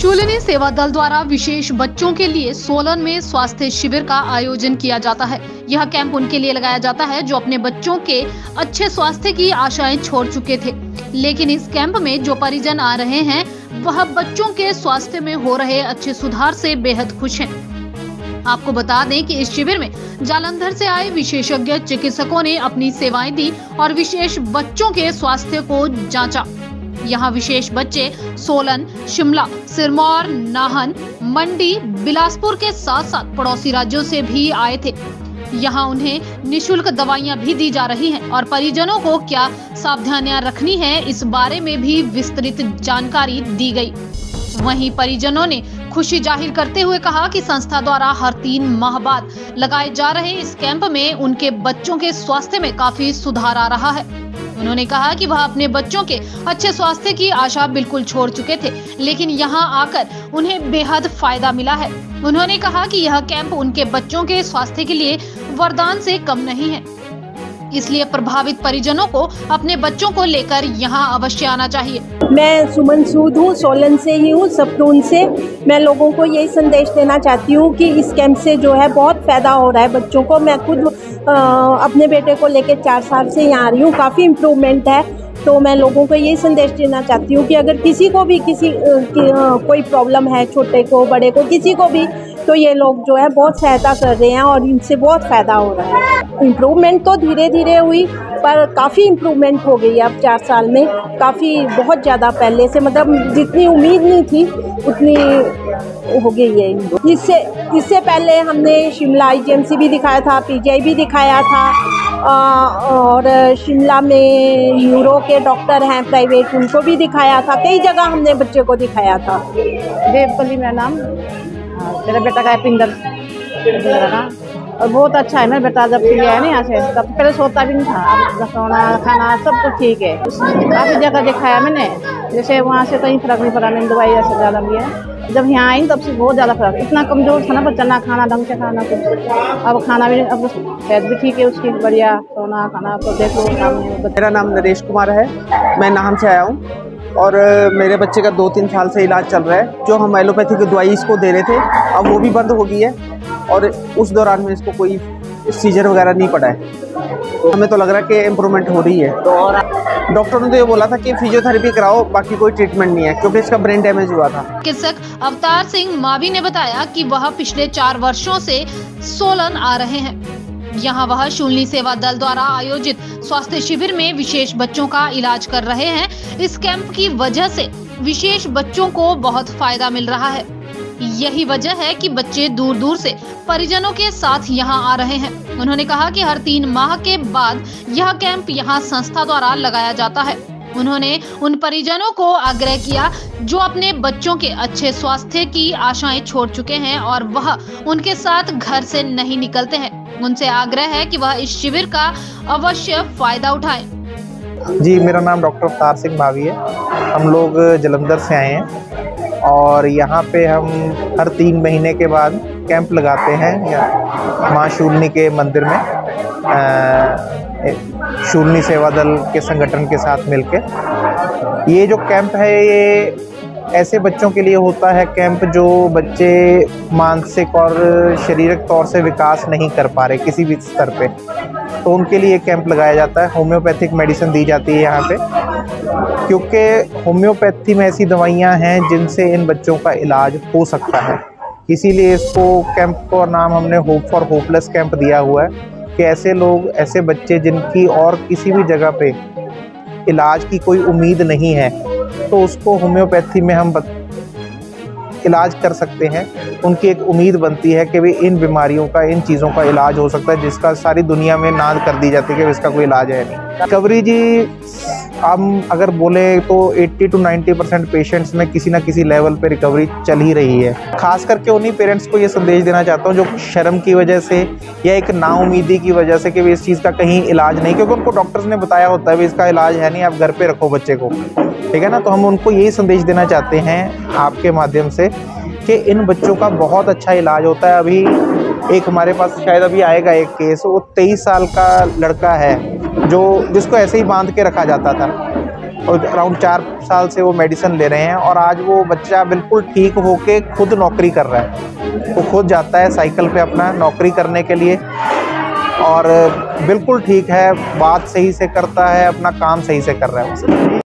शूलिनी सेवा दल द्वारा विशेष बच्चों के लिए सोलन में स्वास्थ्य शिविर का आयोजन किया जाता है। यह कैंप उनके लिए लगाया जाता है जो अपने बच्चों के अच्छे स्वास्थ्य की आशाएं छोड़ चुके थे, लेकिन इस कैंप में जो परिजन आ रहे हैं वह बच्चों के स्वास्थ्य में हो रहे अच्छे सुधार से बेहद खुश हैं। आपको बता दें कि इस शिविर में जालंधर से आए विशेषज्ञ चिकित्सकों ने अपनी सेवाएं दी और विशेष बच्चों के स्वास्थ्य को जांचा। यहाँ विशेष बच्चे सोलन, शिमला, सिरमौर, नाहन, मंडी, बिलासपुर के साथ साथ पड़ोसी राज्यों से भी आए थे। यहाँ उन्हें निशुल्क दवाइयाँ भी दी जा रही हैं और परिजनों को क्या सावधानियां रखनी है इस बारे में भी विस्तृत जानकारी दी गई। वहीं परिजनों ने खुशी जाहिर करते हुए कहा कि संस्था द्वारा हर 3 माह बाद लगाए जा रहे इस कैंप में उनके बच्चों के स्वास्थ्य में काफी सुधार आ रहा है। उन्होंने कहा कि वह अपने बच्चों के अच्छे स्वास्थ्य की आशा बिल्कुल छोड़ चुके थे, लेकिन यहाँ आकर उन्हें बेहद फायदा मिला है। उन्होंने कहा कि यह कैंप उनके बच्चों के स्वास्थ्य के लिए वरदान से कम नहीं है, इसलिए प्रभावित परिजनों को अपने बच्चों को लेकर यहाँ अवश्य आना चाहिए। मैं सुमन सूद हूँ, सोलन से ही हूँ, सपरून से। मैं लोगों को यही संदेश देना चाहती हूँ कि इस कैंप से जो है बहुत फ़ायदा हो रहा है बच्चों को। मैं खुद अपने बेटे को लेकर 4 साल से यहाँ आ रही हूँ, काफ़ी इम्प्रूवमेंट है। तो मैं लोगों को यही संदेश देना चाहती हूँ कि अगर किसी को भी कोई प्रॉब्लम है, छोटे को, बड़े को, किसी को भी, तो ये लोग जो है बहुत सहायता कर रहे हैं और इनसे बहुत फ़ायदा हो रहा है। इम्प्रूवमेंट तो धीरे धीरे हुई, पर काफ़ी इम्प्रूवमेंट हो गई है अब 4 साल में, काफ़ी बहुत ज़्यादा पहले से, मतलब जितनी उम्मीद नहीं थी उतनी हो गई है। इससे पहले हमने शिमला IGMC भी दिखाया था, PGI भी दिखाया था, और शिमला में यूरो के डॉक्टर हैं प्राइवेट, उनको भी दिखाया था। कई जगह हमने बच्चे को दिखाया था। देवपल्ली मेरा नाम, मेरा बेटा का है पिंदर ना, और बहुत अच्छा है। मेरा बेटा जब से गया है ना यहाँ से, तब पहले सोता भी नहीं था, अब सोना खाना सब कुछ ठीक है। काफ़ी जगह दिखाया मैंने, जैसे वहाँ से कहीं फर्क नहीं पड़ा, मैंने दवाई ऐसे ज़्यादा लिया। जब यहाँ आई तब से बहुत ज़्यादा फर्क, इतना कमज़ोर था ना बच्चा, ना खाना ढंग से खाना कुछ, अब खाना भी, अब सेहत भी ठीक है उसकी, बढ़िया, सोना खाना तो देखो। मेरा नाम नरेश कुमार है, मैं नाहन से आया हूँ और मेरे बच्चे का 2-3 साल से इलाज चल रहा है। जो हम एलोपैथी की दवाई इसको दे रहे थे, अब वो भी बंद हो गई है और उस दौरान में इसको कोई सीजर वगैरह नहीं पड़ा है। हमें तो लग रहा है कि इम्प्रूवमेंट हो रही है। तो डॉक्टर ने तो ये बोला था कि फिजियोथेरेपी कराओ, बाकी कोई ट्रीटमेंट नहीं है, क्योंकि इसका ब्रेन डैमेज हुआ था। चिकित्सक अवतार सिंह मावी ने बताया कि वह पिछले 4 वर्षों से सोलन आ रहे हैं। यहाँ वह शूलिनी सेवा दल द्वारा आयोजित स्वास्थ्य शिविर में विशेष बच्चों का इलाज कर रहे हैं। इस कैंप की वजह से विशेष बच्चों को बहुत फायदा मिल रहा है। यही वजह है कि बच्चे दूर दूर से परिजनों के साथ यहाँ आ रहे हैं। उन्होंने कहा कि हर 3 माह के बाद यह कैंप यहाँ संस्था द्वारा लगाया जाता है। उन्होंने उन परिजनों को आग्रह किया जो अपने बच्चों के अच्छे स्वास्थ्य की आशाएं छोड़ चुके हैं और वह उनके साथ घर से नहीं निकलते हैं। उनसे आग्रह है कि वह इस शिविर का अवश्य फायदा उठाएं। जी, मेरा नाम डॉक्टर अवतार सिंह मावी है। हम लोग जालंधर से आए हैं और यहाँ पे हम हर 3 महीने के बाद कैंप लगाते हैं माँ शूलिनी के मंदिर में, शूलिनी सेवा दल के संगठन के साथ मिलके। ये जो कैंप है ये ऐसे बच्चों के लिए होता है कैंप जो बच्चे मानसिक और शारीरिक तौर से विकास नहीं कर पा रहे किसी भी स्तर पे, तो उनके लिए कैंप लगाया जाता है। होम्योपैथिक मेडिसिन दी जाती है यहाँ पे, क्योंकि होम्योपैथी में ऐसी दवाइयाँ हैं जिनसे इन बच्चों का इलाज हो सकता है। इसीलिए इसको कैंप का नाम हमने होप फॉर होपलेस कैंप दिया हुआ है कि ऐसे लोग, ऐसे बच्चे जिनकी और किसी भी जगह पे इलाज की कोई उम्मीद नहीं है, तो उसको होम्योपैथी में हम इलाज कर सकते हैं। उनकी एक उम्मीद बनती है कि भी इन बीमारियों का, इन चीज़ों का इलाज हो सकता है जिसका सारी दुनिया में नाद कर दी जाती है कि इसका कोई इलाज है नहीं। रिकवरी जी, हम अगर बोले तो 80 to 90% पेशेंट्स में किसी ना किसी लेवल पे रिकवरी चल ही रही है। खास करके उन्हीं पेरेंट्स को ये संदेश देना चाहता हूँ जो शर्म की वजह से या एक नाउमीदी की वजह से कि भी इस चीज़ का कहीं इलाज नहीं, क्योंकि उनको डॉक्टर्स ने बताया होता है भी इसका इलाज है नहीं, आप घर पे रखो बच्चे को, ठीक है ना। तो हम उनको यही संदेश देना चाहते हैं आपके माध्यम से कि इन बच्चों का बहुत अच्छा इलाज होता है। अभी एक हमारे पास शायद अभी आएगा एक केस, वो 23 साल का लड़का है जिसको ऐसे ही बांध के रखा जाता था और अराउंड 4 साल से वो मेडिसिन ले रहे हैं और आज वो बच्चा बिल्कुल ठीक होके खुद नौकरी कर रहा है। वो खुद जाता है साइकिल पे अपना नौकरी करने के लिए और बिल्कुल ठीक है, बात सही से करता है, अपना काम सही से कर रहा है।